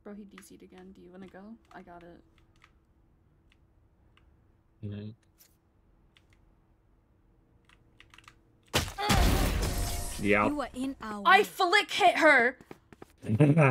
Bro, he DC'd again. Do you want to go? I got it. Yeah. You are in our I flick hit her!